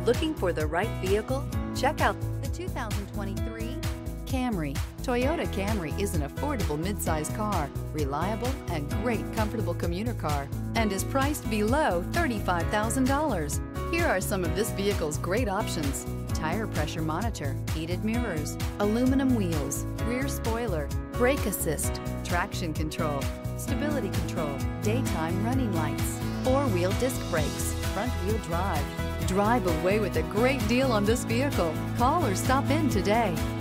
Looking for the right vehicle? Check out the 2023 Camry. Toyota Camry is an affordable midsize car, reliable and great comfortable commuter car, and is priced below $35,000. Here are some of this vehicle's great options: tire pressure monitor, heated mirrors, aluminum wheels, rear spoiler, brake assist, traction control, stability control, daytime running lights, four-wheel disc brakes, front-wheel drive. Drive away with a great deal on this vehicle. Call or stop in today.